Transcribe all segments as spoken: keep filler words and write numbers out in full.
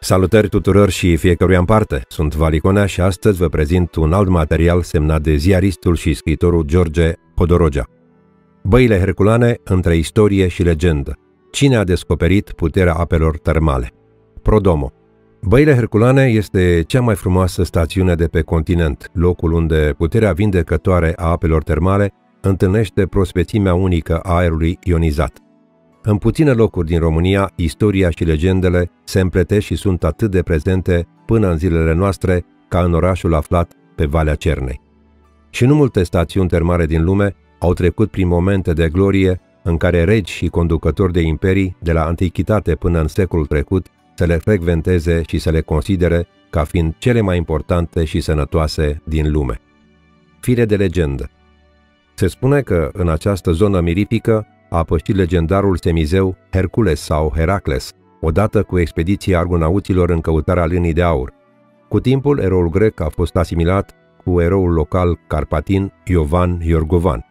Salutări tuturor și fiecăruia în parte, sunt Valiconea și astăzi vă prezint un alt material semnat de ziaristul și scriitorul George Hodorogea. Băile herculane între istorie și legendă. Cine a descoperit puterea apelor termale? Prodomo. Băile herculane este cea mai frumoasă stațiune de pe continent, locul unde puterea vindecătoare a apelor termale întâlnește prospețimea unică a aerului ionizat. În puține locuri din România, istoria și legendele se împletesc și sunt atât de prezente până în zilele noastre ca în orașul aflat pe Valea Cernei. Și nu multe stațiuni termale din lume au trecut prin momente de glorie în care regi și conducători de imperii, de la antichitate până în secolul trecut, să le frecventeze și să le considere ca fiind cele mai importante și sănătoase din lume. Fire de legendă. Se spune că în această zonă mirifică a pășit legendarul semizeu Hercules sau Heracles, odată cu expediția argonauților în căutarea lânii de aur. Cu timpul, eroul grec a fost asimilat cu eroul local carpatin Iovan Iorgovan.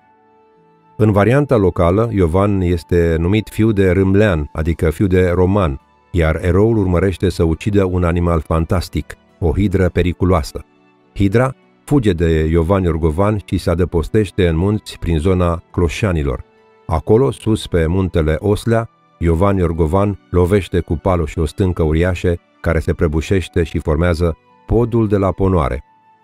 În varianta locală, Iovan este numit fiu de Râmlean, adică fiu de roman, iar eroul urmărește să ucidă un animal fantastic, o hidră periculoasă. Hidra fuge de Iovan Iorgovan și se adăpostește în munți prin zona Cloșanilor. Acolo, sus pe muntele Oslea, Iovan Iorgovan lovește cu palul și o stâncă uriașe care se prăbușește și formează podul de la Ponoare.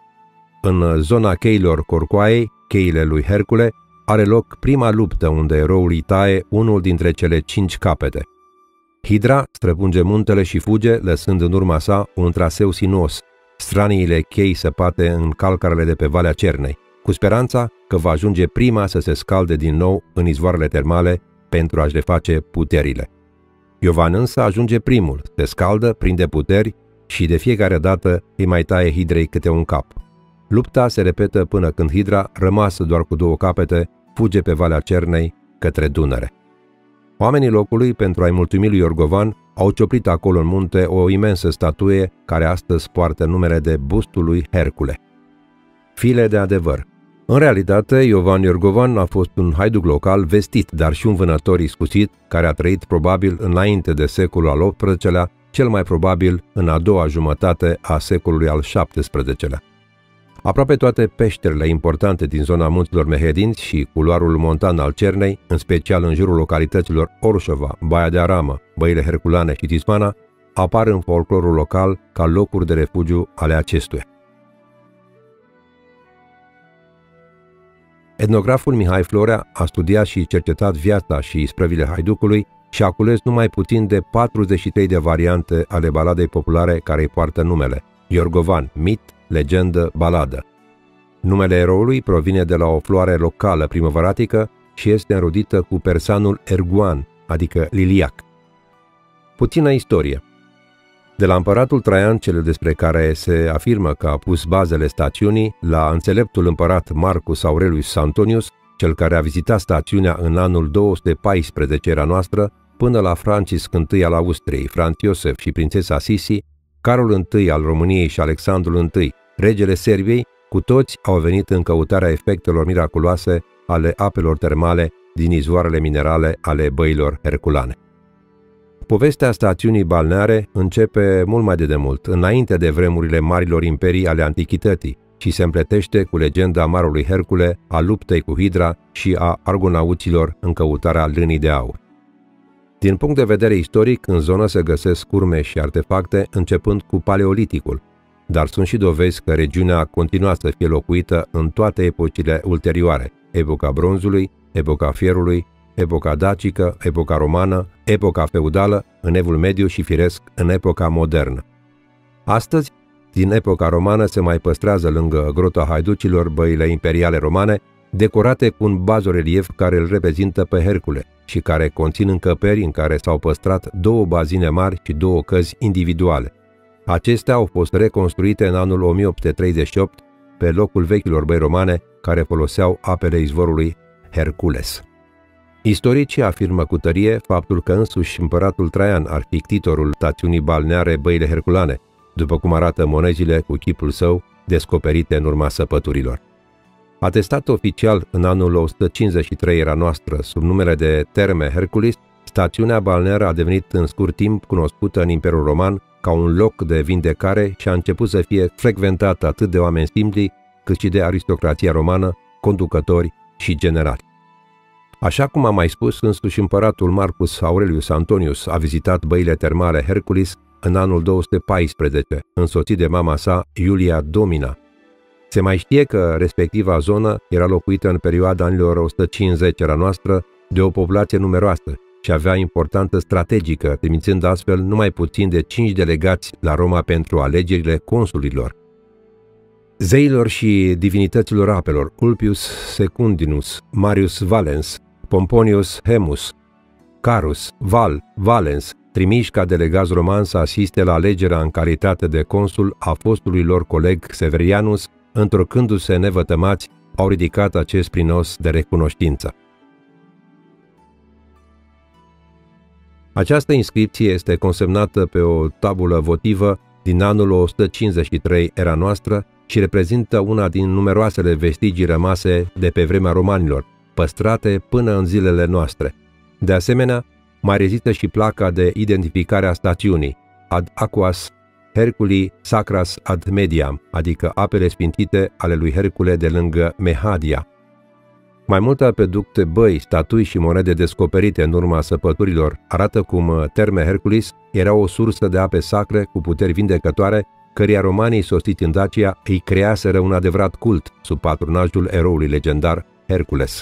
În zona cheilor Corcoaiei, cheile lui Hercule, are loc prima luptă unde eroul îi taie unul dintre cele cinci capete. Hidra străpunge muntele și fuge, lăsând în urma sa un traseu sinuos, straniile chei săpate în calcarele de pe Valea Cernei, cu speranța că va ajunge prima să se scalde din nou în izvoarele termale pentru a-și reface puterile. Iovan însă ajunge primul, se scaldă, prinde puteri și de fiecare dată îi mai taie hidrei câte un cap. Lupta se repetă până când hidra, rămasă doar cu două capete, fuge pe Valea Cernei către Dunăre. Oamenii locului, pentru a-i mulțumi lui Iorgovan, au cioplit acolo în munte o imensă statuie care astăzi poartă numele de bustul lui Hercule. File de adevăr. În realitate, Iovan Iorgovan a fost un haiduc local vestit, dar și un vânător iscusit, care a trăit probabil înainte de secolul al optsprezecelea, cel mai probabil în a doua jumătate a secolului al șaptesprezecelea. Aproape toate peșterile importante din zona munților Mehedinți și culoarul montan al Cernei, în special în jurul localităților Orșova, Baia de Aramă, Băile Herculane și Tismana, apar în folclorul local ca locuri de refugiu ale acestuia. Etnograful Mihai Florea a studiat și cercetat viața și isprăvile haiducului și a cules numai puțin de patruzeci și trei de variante ale baladei populare care îi poartă numele: Iorgovan, mit, legendă, baladă. Numele eroului provine de la o floare locală primăvaratică și este înrudită cu persanul erguan, adică liliac. Puțină istorie. De la împăratul Traian, cel despre care se afirmă că a pus bazele stațiunii, la înțeleptul împărat Marcus Aurelius Antonius, cel care a vizitat stațiunea în anul două sute paisprezece era noastră, până la Francisc I al Austriei, Franz Iosef și prințesa Sisi, Carol I al României și Alexandru I, regele Serbiei, cu toți au venit în căutarea efectelor miraculoase ale apelor termale din izvoarele minerale ale băilor herculane. Povestea stațiunii balneare începe mult mai de demult, înainte de vremurile marilor imperii ale antichității, și se împletește cu legenda marului Hercule, a luptei cu hidra și a argonauților în căutarea lânii de aur. Din punct de vedere istoric, în zonă se găsesc urme și artefacte începând cu Paleoliticul, dar sunt și dovezi că regiunea a continuat să fie locuită în toate epocile ulterioare: epoca bronzului, epoca fierului, epoca dacică, epoca romană, epoca feudală, în Evul Mediu și, firesc, în epoca modernă. Astăzi, din epoca romană se mai păstrează lângă Grota Haiducilor băile imperiale romane, decorate cu un bazorelief care îl reprezintă pe Hercule și care conțin încăperi în care s-au păstrat două bazine mari și două căzi individuale. Acestea au fost reconstruite în anul o mie opt sute treizeci și opt pe locul vechilor băi romane care foloseau apele izvorului Hercules. Istoricii afirmă cu tărie faptul că însuși împăratul Traian ar fi ctitorul stațiunii balneare Băile Herculane, după cum arată monezile cu chipul său descoperite în urma săpăturilor. Atestat oficial în anul o sută cincizeci și trei era noastră sub numele de Terme Herculis, Stațiunea balneară a devenit în scurt timp cunoscută în Imperiul Roman ca un loc de vindecare și a început să fie frecventată atât de oameni simpli, cât și de aristocrația romană, conducători și generali. Așa cum am mai spus, însuși împăratul Marcus Aurelius Antonius a vizitat băile termale Herculis în anul două sute paisprezece, însoțit de mama sa, Iulia Domina. Se mai știe că respectiva zonă era locuită în perioada anilor o sută cincizeci era noastră de o populație numeroasă și avea importanță strategică, trimițând astfel numai puțin de cinci delegați la Roma pentru alegerile consulilor. Zeilor și divinităților apelor, Ulpius Secundinus, Marius Valens, Pomponius Hemus, Carus, Val, Valens, trimiși ca delegați romani să asiste la alegerea în calitate de consul a fostului lor coleg Severianus, întorcându-se nevătămați, au ridicat acest prinos de recunoștință. Această inscripție este consemnată pe o tabulă votivă din anul o sută cincizeci și trei era noastră și reprezintă una din numeroasele vestigii rămase de pe vremea romanilor, păstrate până în zilele noastre. De asemenea, mai rezistă și placa de identificare a stațiunii, ad aquas Herculi sacras ad mediam, adică apele sfințite ale lui Hercule de lângă Mehadia. Mai multe apeducte, băi, statui și monede descoperite în urma săpăturilor arată cum Terme Herculis era o sursă de ape sacre cu puteri vindecătoare, căreia romanii sosiți în Dacia îi creaseră un adevărat cult sub patronajul eroului legendar Hercules.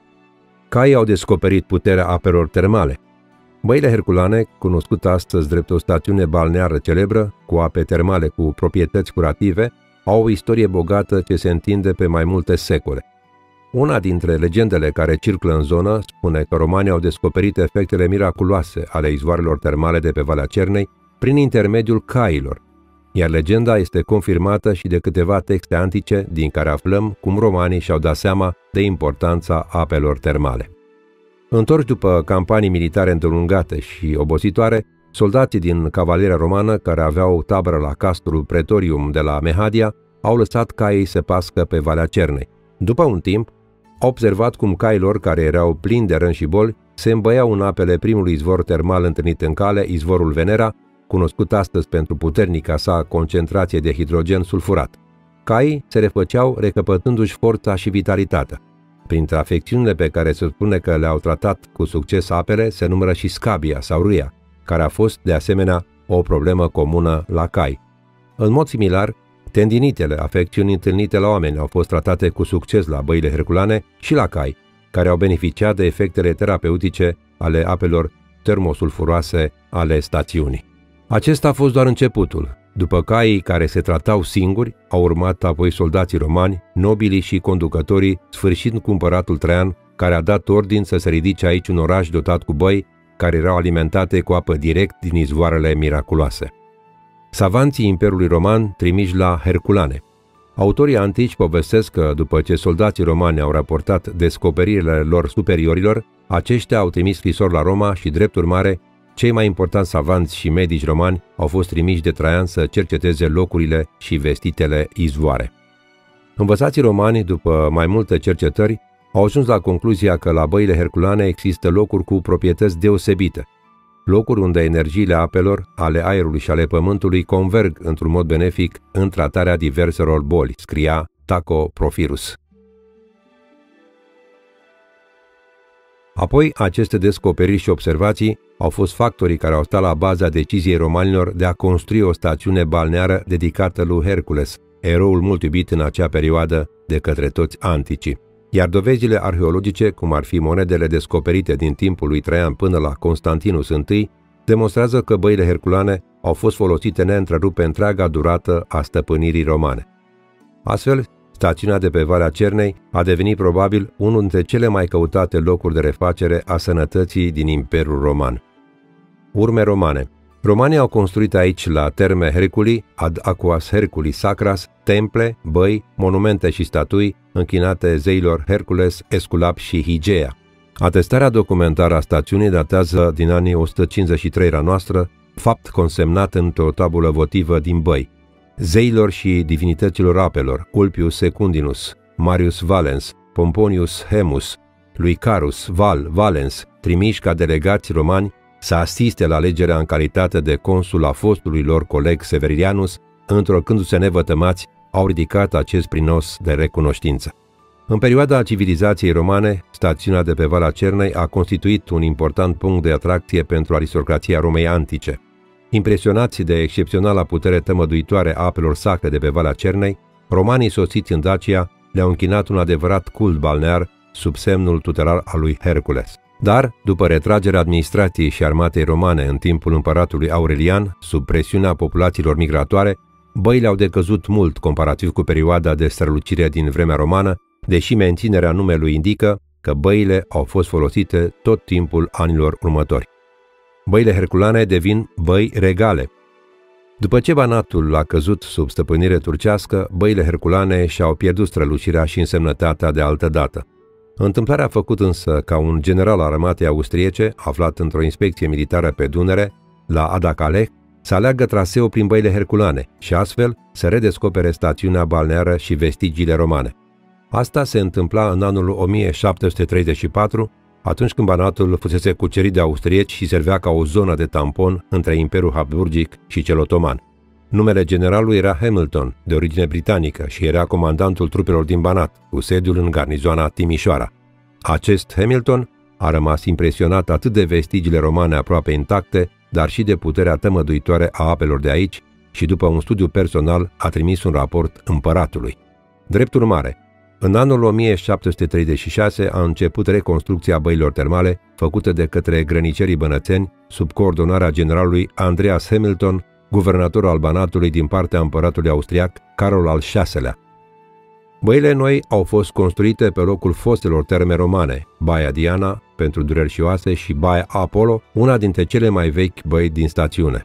Caii au descoperit puterea apelor termale. Băile herculane, cunoscută astăzi drept o stațiune balneară celebră, cu ape termale cu proprietăți curative, au o istorie bogată ce se întinde pe mai multe secole. Una dintre legendele care circulă în zonă spune că romanii au descoperit efectele miraculoase ale izvoarelor termale de pe Valea Cernei prin intermediul cailor, iar legenda este confirmată și de câteva texte antice din care aflăm cum romanii și-au dat seama de importanța apelor termale. Întorși după campanii militare îndelungate și obositoare, soldații din cavaleria romană, care aveau o tabără la Castrul Pretorium de la Mehadia, au lăsat caii să pască pe Valea Cernei. După un timp, au observat cum cailor, care erau plini de răni și boli, se îmbăiau în apele primului izvor termal întâlnit în cale, izvorul Venera, cunoscut astăzi pentru puternica sa concentrație de hidrogen sulfurat. Caii se refăceau recăpătându-și forța și vitalitatea. Printre afecțiunile pe care se spune că le-au tratat cu succes apele se numără și scabia sau râia, care a fost de asemenea o problemă comună la cai. În mod similar, tendinitele, afecțiuni întâlnite la oameni, au fost tratate cu succes la băile herculane și la cai, care au beneficiat de efectele terapeutice ale apelor termosulfuroase ale stațiunii. Acesta a fost doar începutul. După caii care se tratau singuri, au urmat apoi soldații romani, nobilii și conducătorii, sfârșind cu împăratul Traian, care a dat ordin să se ridice aici un oraș dotat cu băi, care erau alimentate cu apă direct din izvoarele miraculoase. Savanții Imperiului Roman trimiși la Herculane. Autorii antici povestesc că, după ce soldații romani au raportat descoperirile lor superiorilor, aceștia au trimis scrisori la Roma și, drept urmare, cei mai importanți savanți și medici romani au fost trimiși de Traian să cerceteze locurile și vestitele izvoare. Învățații romani, după mai multe cercetări, au ajuns la concluzia că la băile herculane există locuri cu proprietăți deosebite, locuri unde energiile apelor, ale aerului și ale pământului converg într-un mod benefic în tratarea diverselor boli, scria Taco Profirus. Apoi, aceste descoperiri și observații au fost factorii care au stat la baza deciziei romanilor de a construi o stațiune balneară dedicată lui Hercules, eroul mult iubit în acea perioadă de către toți anticii. Iar dovezile arheologice, cum ar fi monedele descoperite din timpul lui Traian până la Constantinus I, demonstrează că băile herculane au fost folosite neîntrerupt pe întreaga durată a stăpânirii romane. Astfel, stațiunea de pe Valea Cernei a devenit probabil unul dintre cele mai căutate locuri de refacere a sănătății din Imperiul Roman. Urme romane. Romanii au construit aici, la Terme Herculi, ad aquas Herculi sacras, temple, băi, monumente și statui închinate zeilor Hercules, Esculap și Higea. Atestarea documentară a stațiunii datează din anii o sută cincizeci și trei era noastră, fapt consemnat într-o tabulă votivă din băi. Zeilor și divinităților apelor, Ulpius Secundinus, Marius Valens, Pomponius Hemus, lui Carus, Val, Valens, trimiși ca delegați romani să asiste la alegerea în calitate de consul a fostului lor coleg Severianus, întorcându-se nevătămați, au ridicat acest prinos de recunoștință. În perioada civilizației romane, stațiunea de pe Valea Cernei a constituit un important punct de atracție pentru aristocrația Romei antice. Impresionați de excepționala putere tămăduitoare a apelor sacre de pe Valea Cernei, romanii sosiți în Dacia le-au închinat un adevărat cult balnear sub semnul tutelar al lui Hercules. Dar, după retragerea administrației și armatei romane în timpul împăratului Aurelian, sub presiunea populațiilor migratoare, băile au decăzut mult comparativ cu perioada de strălucire din vremea romană, deși menținerea numelui indică că băile au fost folosite tot timpul anilor următori. Băile herculane devin băi regale. După ce Banatul a căzut sub stăpânire turcească, băile herculane și-au pierdut strălucirea și însemnătatea de altă dată. Întâmplarea a făcut însă ca un general al armatei austriece, aflat într-o inspecție militară pe Dunăre, la Adacaleh, să aleagă traseul prin băile herculane și astfel să redescopere stațiunea balneară și vestigiile romane. Asta se întâmpla în anul o mie șapte sute treizeci și patru, atunci când Banatul fusese cucerit de austrieci și servea ca o zonă de tampon între Imperiul Habsburgic și cel otoman. Numele generalului era Hamilton, de origine britanică, și era comandantul trupelor din Banat, cu sediul în garnizoana Timișoara. Acest Hamilton a rămas impresionat atât de vestigiile romane aproape intacte, dar și de puterea tămăduitoare a apelor de aici și, după un studiu personal, a trimis un raport împăratului. Drept urmare, în anul o mie șapte sute treizeci și șase a început reconstrucția băilor termale, făcută de către grănicerii bănățeni, sub coordonarea generalului Andreas Hamilton, guvernatorul al Banatului din partea împăratului austriac Carol al șaselea. Băile noi au fost construite pe locul fostelor terme romane, Baia Diana, pentru dureri și oase, și Baia Apollo, una dintre cele mai vechi băi din stațiune.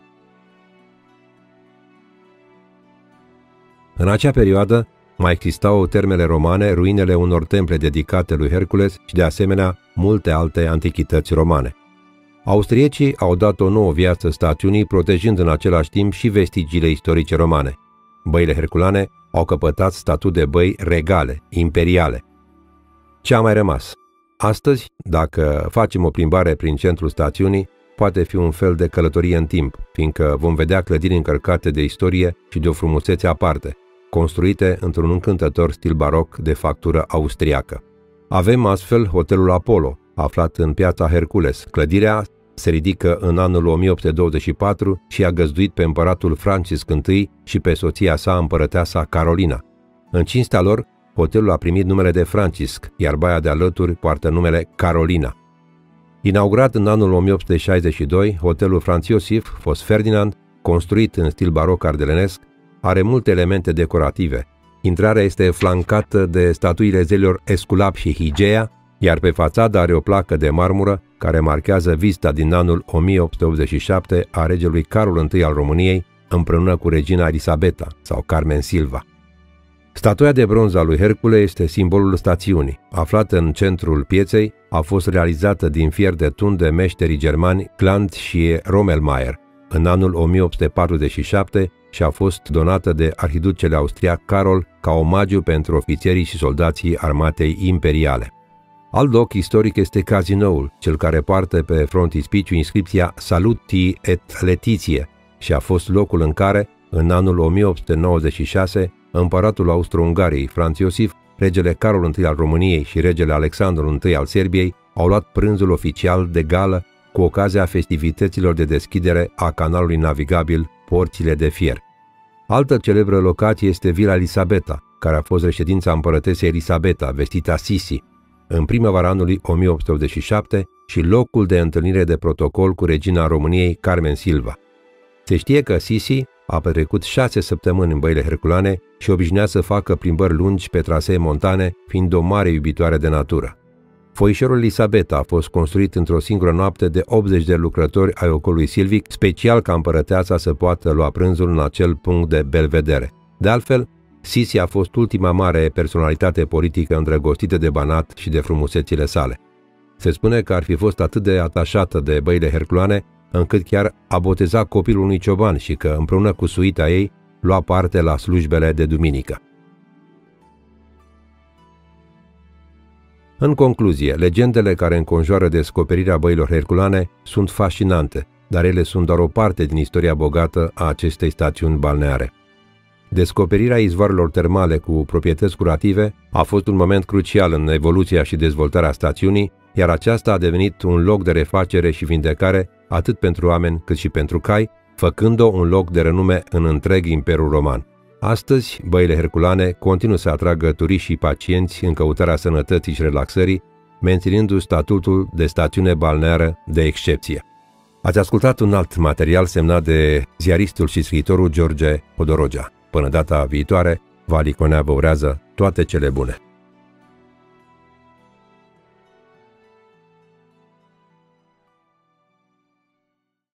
În acea perioadă mai existau termele romane, ruinele unor temple dedicate lui Hercules și, de asemenea, multe alte antichități romane. Austriecii au dat o nouă viață stațiunii, protejând în același timp și vestigiile istorice romane. Băile herculane au căpătat statut de băi regale, imperiale. Ce a mai rămas? Astăzi, dacă facem o plimbare prin centrul stațiunii, poate fi un fel de călătorie în timp, fiindcă vom vedea clădiri încărcate de istorie și de o frumusețe aparte, construite într-un încântător stil baroc de factură austriacă. Avem astfel hotelul Apollo, aflat în piața Hercules. Clădirea se ridică în anul o mie opt sute douăzeci și patru și a găzduit pe împăratul Francisc I și pe soția sa, împărăteasa Carolina. În cinstea lor, hotelul a primit numele de Francisc, iar baia de alături poartă numele Carolina. Inaugurat în anul o mie opt sute șaizeci și doi, hotelul Franz Iosif, fost Ferdinand, construit în stil baroc ardelenesc, are multe elemente decorative. Intrarea este flancată de statuile zeilor Esculap și Higea, iar pe fațadă are o placă de marmură care marchează vizita din anul o mie opt sute optzeci și șapte a regelui Carol I al României împreună cu regina Elisabeta sau Carmen Silva. Statuia de bronz a lui Hercule este simbolul stațiunii. Aflată în centrul pieței, a fost realizată din fier de tun de meșterii germani Glant și Rommelmeier în anul o mie opt sute patruzeci și șapte și a fost donată de arhiducele austriac Carol ca omagiu pentru ofițerii și soldații armatei imperiale. Alt loc istoric este cazinoul, cel care poartă pe frontispiciu inscripția Saluti et Letiție și a fost locul în care, în anul o mie opt sute nouăzeci și șase, împăratul Austro-Ungariei Franz Iosif, regele Carol I al României și regele Alexandru I al Serbiei au luat prânzul oficial de gală cu ocazia festivităților de deschidere a canalului navigabil Porțile de Fier. Altă celebră locație este Vila Elisabeta, care a fost reședința împărătesei Elisabeta, vestita Sisi, în primăvara anului o mie opt sute optzeci și șapte și locul de întâlnire de protocol cu regina României Carmen Silva. Se știe că Sisi a petrecut șase săptămâni în băile herculane și obișnuia să facă plimbări lungi pe trasee montane, fiind o mare iubitoare de natură. Foișorul Elisabeta a fost construit într-o singură noapte de optzeci de lucrători ai ocolului silvic, special ca împărăteasa să poată lua prânzul în acel punct de belvedere. De altfel, Sisi a fost ultima mare personalitate politică îndrăgostită de Banat și de frumusețile sale. Se spune că ar fi fost atât de atașată de băile herculane, încât chiar a botezat copilul unui cioban și că, împreună cu suita ei, lua parte la slujbele de duminică. În concluzie, legendele care înconjoară descoperirea băilor herculane sunt fascinante, dar ele sunt doar o parte din istoria bogată a acestei stațiuni balneare. Descoperirea izvoarelor termale cu proprietăți curative a fost un moment crucial în evoluția și dezvoltarea stațiunii, iar aceasta a devenit un loc de refacere și vindecare atât pentru oameni cât și pentru cai, făcând-o un loc de renume în întreg Imperiul Roman. Astăzi, băile herculane continuă să atragă turiști și pacienți în căutarea sănătății și relaxării, menținându-și statutul de stațiune balneară de excepție. Ați ascultat un alt material semnat de ziaristul și scriitorul George Podorogea. Până data viitoare, Vali Conea vă urează toate cele bune!